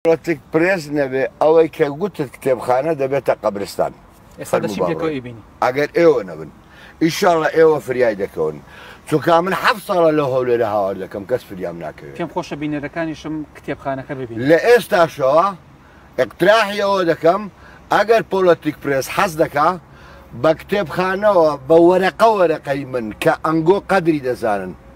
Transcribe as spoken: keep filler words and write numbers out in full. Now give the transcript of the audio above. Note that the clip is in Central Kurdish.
پرۆتیک پرێس نەبێ ئەوەی کە گوتت کتێبخانە دەبێتە قەبرستان. ئێستا دەچی پێکەوە ئیبینی ئەگەر ئێوە نەبن ئیشاڵڵا ئێوە فریای دەکەون چونکە من حەفت ساڵە لە هەولێرە هاوار دەکەم کەس فریام ناکەوێت. پێم خۆشە بینەرەکانیشم کتێبخانەکە ببین. لە ئێستاشەوە اقتراحیەوە دەکەم ئەگەر پۆلۆتیک پرێس حەز دەکا بە کتێبخانەوە بە وەرەقە وەرەقەی من کە ئەنگۆ قەدری دەزانن